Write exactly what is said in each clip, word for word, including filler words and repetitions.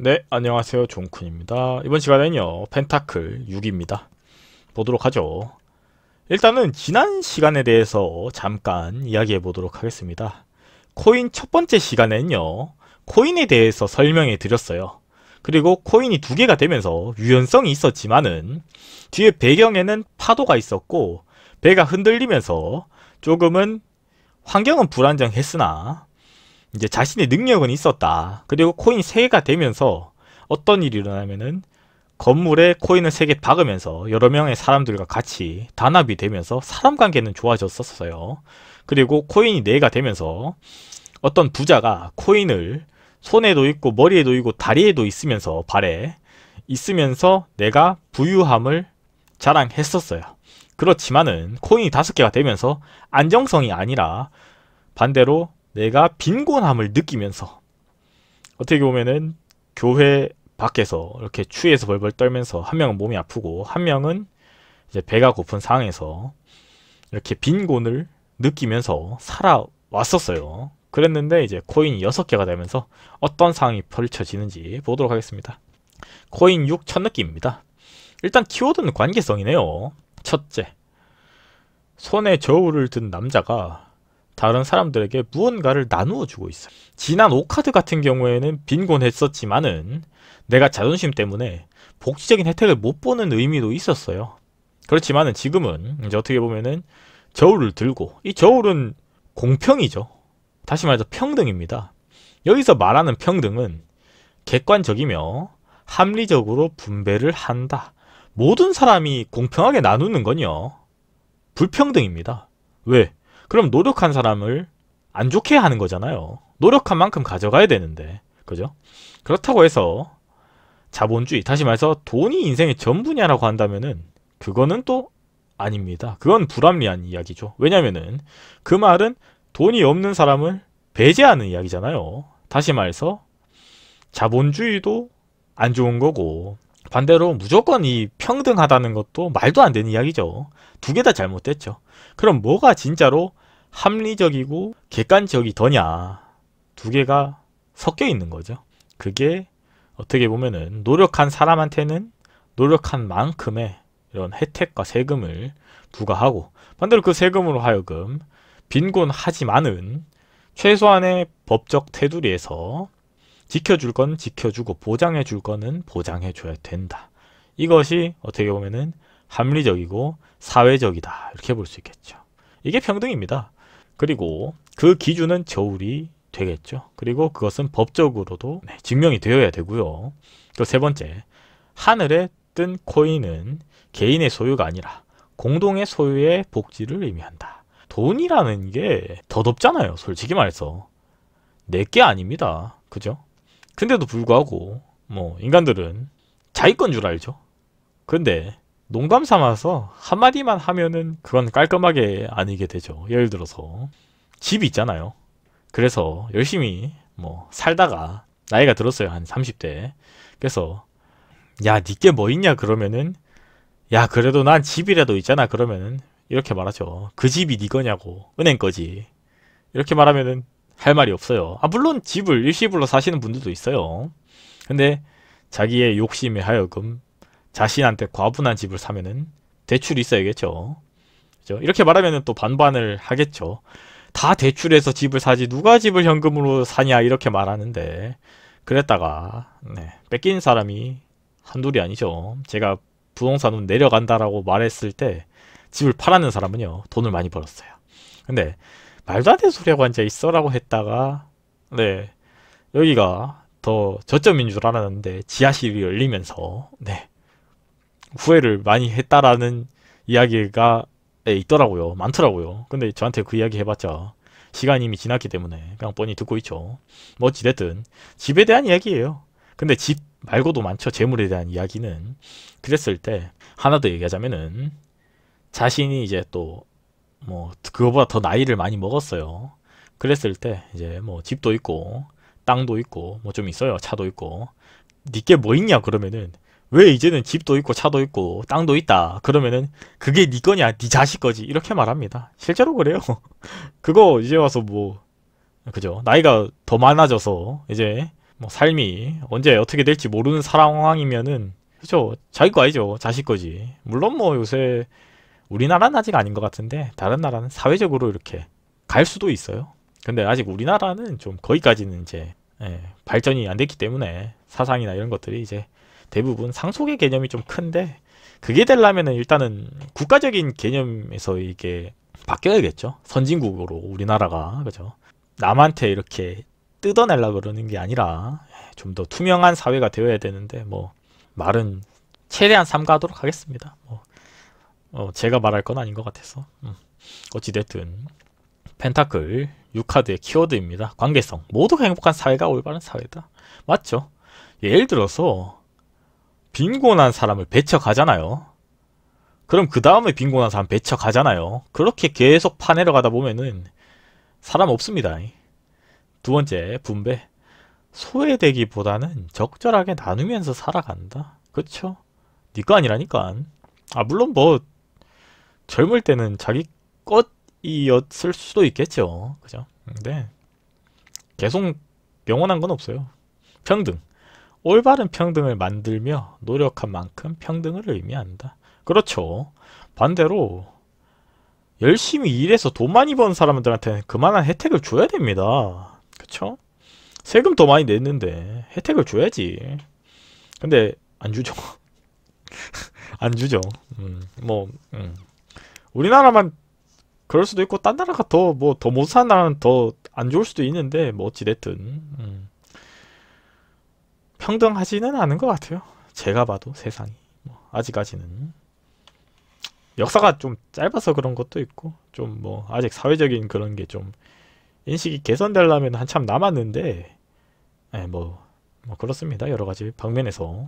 네, 안녕하세요. 종쿤입니다. 이번 시간에는요, 펜타클 육입니다. 보도록 하죠. 일단은 지난 시간에 대해서 잠깐 이야기해 보도록 하겠습니다. 코인 첫 번째 시간에는요, 코인에 대해서 설명해 드렸어요. 그리고 코인이 두 개가 되면서 유연성이 있었지만은 뒤에 배경에는 파도가 있었고 배가 흔들리면서 조금은 환경은 불안정했으나 이제 자신의 능력은 있었다. 그리고 코인이 세 개가 되면서 어떤 일이 일어나면은 건물에 코인을 세 개 박으면서 여러 명의 사람들과 같이 단합이 되면서 사람 관계는 좋아졌었어요. 그리고 코인이 네 개가 되면서 어떤 부자가 코인을 손에도 있고 머리에도 있고 다리에도 있으면서 발에 있으면서 내가 부유함을 자랑했었어요. 그렇지만은 코인이 다섯 개가 되면서 안정성이 아니라 반대로 내가 빈곤함을 느끼면서 어떻게 보면은 교회 밖에서 이렇게 추위에서 벌벌 떨면서 한 명은 몸이 아프고 한 명은 이제 배가 고픈 상황에서 이렇게 빈곤을 느끼면서 살아왔었어요. 그랬는데 이제 코인이 여섯 개가 되면서 어떤 상황이 펼쳐지는지 보도록 하겠습니다. 코인 육 첫 느낌입니다. 일단 키워드는 관계성이네요. 첫째, 손에 저울을 든 남자가 다른 사람들에게 무언가를 나누어 주고 있어요. 지난 오 카드 같은 경우에는 빈곤했었지만은 내가 자존심 때문에 복지적인 혜택을 못 보는 의미도 있었어요. 그렇지만은 지금은 이제 어떻게 보면은 저울을 들고, 이 저울은 공평이죠. 다시 말해서 평등입니다. 여기서 말하는 평등은 객관적이며 합리적으로 분배를 한다. 모든 사람이 공평하게 나누는 건요, 불평등입니다. 왜? 그럼 노력한 사람을 안 좋게 하는 거잖아요. 노력한 만큼 가져가야 되는데, 그죠? 그렇다고 해서 자본주의, 다시 말해서 돈이 인생의 전부냐라고 한다면은 그거는 또 아닙니다. 그건 불합리한 이야기죠. 왜냐면은 그 말은 돈이 없는 사람을 배제하는 이야기잖아요. 다시 말해서 자본주의도 안 좋은 거고, 반대로 무조건 이 평등하다는 것도 말도 안 되는 이야기죠. 두 개 다 잘못됐죠. 그럼 뭐가 진짜로 합리적이고 객관적이더냐? 두 개가 섞여 있는 거죠. 그게 어떻게 보면은 노력한 사람한테는 노력한 만큼의 이런 혜택과 세금을 부과하고, 반대로 그 세금으로 하여금 빈곤하지만은 최소한의 법적 테두리에서 지켜줄 건 지켜주고 보장해줄 거는 보장해줘야 된다. 이것이 어떻게 보면은 합리적이고 사회적이다, 이렇게 볼 수 있겠죠. 이게 평등입니다. 그리고 그 기준은 저울이 되겠죠. 그리고 그것은 법적으로도 네, 증명이 되어야 되고요. 또 세 번째, 하늘에 뜬 코인은 개인의 소유가 아니라 공동의 소유의 복지를 의미한다. 돈이라는 게 더덥잖아요. 솔직히 말해서 내게 아닙니다. 그죠? 근데도 불구하고 뭐 인간들은 자기 건 줄 알죠. 근데 농담 삼아서 한마디만 하면은 그건 깔끔하게 아니게 되죠. 예를 들어서 집이 있잖아요. 그래서 열심히 뭐 살다가 나이가 들었어요. 한 삼십 대. 그래서 야, 니께 뭐 있냐 그러면은, 야, 그래도 난 집이라도 있잖아 그러면은 이렇게 말하죠. 그 집이 니 거냐고. 은행 거지. 이렇게 말하면은 할 말이 없어요. 아, 물론 집을 일시불로 사시는 분들도 있어요. 근데 자기의 욕심에 하여금 자신한테 과분한 집을 사면은 대출이 있어야겠죠. 그죠? 이렇게 말하면은 또 반반을 하겠죠. 다 대출해서 집을 사지 누가 집을 현금으로 사냐, 이렇게 말하는데, 그랬다가 네, 뺏긴 사람이 한둘이 아니죠. 제가 부동산은 내려간다라고 말했을 때 집을 팔았는 사람은요, 돈을 많이 벌었어요. 근데 말도 안 되는 소리하고 앉아 있어라고 했다가 네, 여기가 더 저점인 줄 알았는데 지하실이 열리면서 네, 후회를 많이 했다라는 이야기가 네, 있더라고요. 많더라고요. 근데 저한테 그 이야기 해봤자 시간이 이미 지났기 때문에 그냥 뻔히 듣고 있죠. 뭐 어찌됐든 집에 대한 이야기예요. 근데 집 말고도 많죠. 재물에 대한 이야기는. 그랬을 때 하나 더 얘기하자면은, 자신이 이제 또 뭐 그거보다 더 나이를 많이 먹었어요. 그랬을 때 이제 뭐 집도 있고 땅도 있고 뭐 좀 있어요. 차도 있고. 니께 뭐 있냐 그러면은, 왜 이제는 집도 있고 차도 있고 땅도 있다 그러면은 그게 니 거냐, 니 자식 거지, 이렇게 말합니다. 실제로 그래요. 그거 이제 와서 뭐, 그죠, 나이가 더 많아져서 이제 뭐 삶이 언제 어떻게 될지 모르는 상황이면은 그죠, 자기 거 아니죠, 자식 거지. 물론 뭐 요새 우리나라는 아직 아닌 것 같은데 다른 나라는 사회적으로 이렇게 갈 수도 있어요. 근데 아직 우리나라는 좀 거기까지는 이제 예, 발전이 안 됐기 때문에 사상이나 이런 것들이 이제 대부분 상속의 개념이 좀 큰데, 그게 되려면은 일단은 국가적인 개념에서 이게 바뀌어야겠죠. 선진국으로 우리나라가, 그죠? 남한테 이렇게 뜯어내려 그러는 게 아니라 좀 더 투명한 사회가 되어야 되는데, 뭐 말은 최대한 삼가하도록 하겠습니다. 뭐 어, 제가 말할 건 아닌 것 같아서. 음. 어찌됐든 펜타클 육 카드의 키워드입니다. 관계성. 모두가 행복한 사회가 올바른 사회다. 맞죠? 예를 들어서 빈곤한 사람을 배척하잖아요. 그럼 그 다음에 빈곤한 사람 배척하잖아요. 그렇게 계속 파내려 가다 보면은 사람 없습니다. 두 번째, 분배. 소외되기보다는 적절하게 나누면서 살아간다. 그쵸? 니 거 아니라니까. 아 물론 뭐 젊을 때는 자기 것이었을 수도 있겠죠. 그죠? 근데 계속 영원한 건 없어요. 평등. 올바른 평등을 만들며 노력한 만큼 평등을 의미한다. 그렇죠. 반대로 열심히 일해서 돈 많이 버는 사람들한테는 그만한 혜택을 줘야 됩니다. 그쵸? 세금 더 많이 냈는데 혜택을 줘야지. 근데 안 주죠. 안 주죠. 음, 뭐 음. 우리나라만 그럴 수도 있고 딴 나라가 더 뭐 더 못 사는 나라는 더 안 좋을 수도 있는데, 뭐 어찌됐든 음. 평등하지는 않은 것 같아요. 제가 봐도 세상이 뭐 아직까지는 역사가 좀 짧아서 그런 것도 있고, 좀 뭐 아직 사회적인 그런 게 좀 인식이 개선되려면 한참 남았는데, 네, 뭐, 뭐 그렇습니다. 여러 가지 방면에서.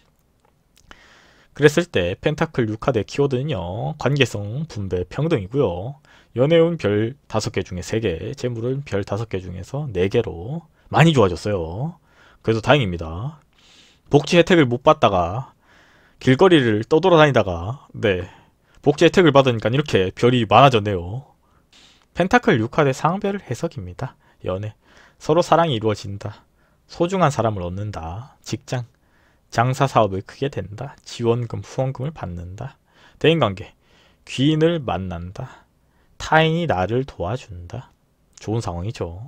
그랬을 때 펜타클 육 카드의 키워드는요, 관계성, 분배, 평등이고요. 연애운 별 다섯 개 중에 세 개, 재물은 별 다섯 개 중에서 네 개로 많이 좋아졌어요. 그래서 다행입니다. 복지 혜택을 못 받다가 길거리를 떠돌아다니다가 네, 복지 혜택을 받으니까 이렇게 별이 많아졌네요. 펜타클 육 카드의 상별을 해석입니다. 연애, 서로 사랑이 이루어진다. 소중한 사람을 얻는다. 직장, 장사 사업을 크게 된다. 지원금, 후원금을 받는다. 대인관계, 귀인을 만난다. 타인이 나를 도와준다. 좋은 상황이죠.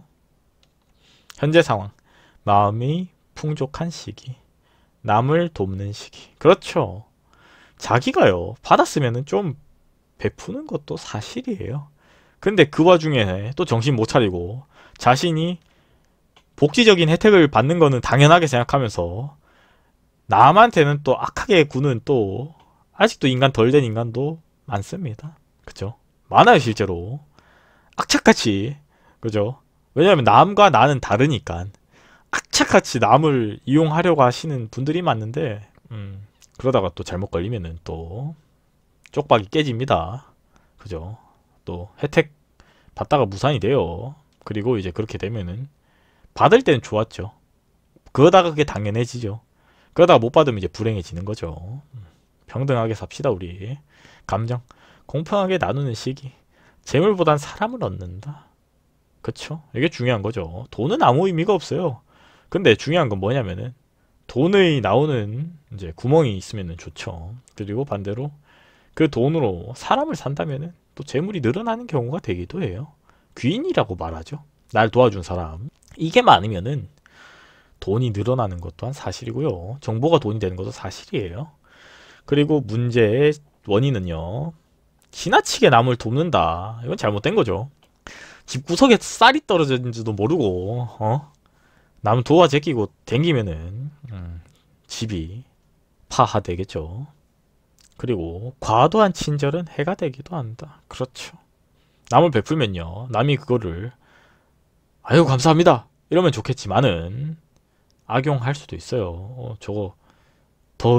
현재 상황, 마음이 풍족한 시기, 남을 돕는 시기. 그렇죠. 자기가요 받았으면 좀 베푸는 것도 사실이에요. 근데 그 와중에 또 정신 못 차리고 자신이 복지적인 혜택을 받는 거는 당연하게 생각하면서 남한테는 또 악하게 구는, 또 아직도 인간 덜 된 인간도 많습니다. 그죠? 많아요 실제로. 악착같이. 그죠? 왜냐하면 남과 나는 다르니까 악착같이 남을 이용하려고 하시는 분들이 많은데, 음, 그러다가 또 잘못 걸리면은 또 쪽박이 깨집니다. 그죠? 또 혜택 받다가 무산이 돼요. 그리고 이제 그렇게 되면은 받을 때는 좋았죠. 그러다가 그게 당연해지죠. 그러다가 못 받으면 이제 불행해지는 거죠. 평등하게 삽시다 우리. 감정, 공평하게 나누는 시기, 재물보단 사람을 얻는다. 그쵸? 이게 중요한 거죠. 돈은 아무 의미가 없어요. 근데 중요한 건 뭐냐면은 돈이 나오는 이제 구멍이 있으면 좋죠. 그리고 반대로 그 돈으로 사람을 산다면은 또 재물이 늘어나는 경우가 되기도 해요. 귀인이라고 말하죠. 날 도와준 사람. 이게 많으면은 돈이 늘어나는 것 또한 사실이고요. 정보가 돈이 되는 것도 사실이에요. 그리고 문제의 원인은요, 지나치게 남을 돕는다. 이건 잘못된 거죠. 집구석에 쌀이 떨어졌는지도 모르고 어? 남 도와 제끼고 댕기면은 음, 집이 파하되겠죠. 그리고 과도한 친절은 해가 되기도 한다. 그렇죠. 남을 베풀면요, 남이 그거를 아유 감사합니다 이러면 좋겠지만은 악용할 수도 있어요. 어, 저거 더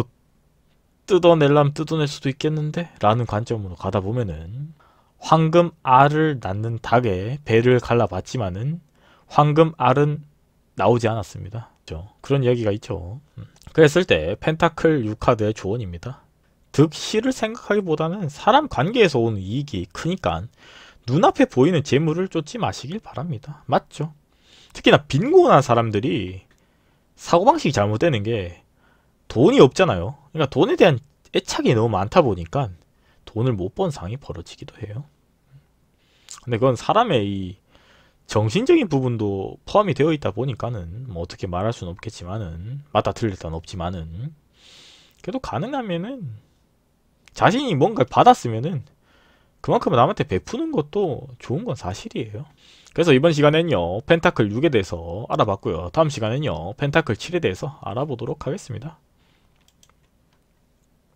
뜯어내려면 뜯어낼 수도 있겠는데? 라는 관점으로 가다 보면은 황금 알을 낳는 닭의 배를 갈라봤지만은 황금 알은 나오지 않았습니다. 그렇죠? 그런 이야기가 있죠. 음. 그랬을 때 펜타클 육 카드의 조언입니다. 득실을 생각하기보다는 사람 관계에서 오는 이익이 크니까 눈앞에 보이는 재물을 쫓지 마시길 바랍니다. 맞죠? 특히나 빈곤한 사람들이 사고방식이 잘못되는 게 돈이 없잖아요. 그러니까 돈에 대한 애착이 너무 많다 보니까 돈을 못 번 상황이 벌어지기도 해요. 근데 그건 사람의 이 정신적인 부분도 포함이 되어 있다 보니까는 뭐 어떻게 말할 수는 없겠지만은, 맞다 틀릴 땐 없지만은, 그래도 가능하면은 자신이 뭔가를 받았으면은 그만큼 남한테 베푸는 것도 좋은 건 사실이에요. 그래서 이번 시간에는요 펜타클 육에 대해서 알아봤고요. 다음 시간에는요 펜타클 칠에 대해서 알아보도록 하겠습니다.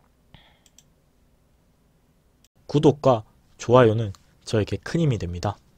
구독과 좋아요는 저에게 큰 힘이 됩니다.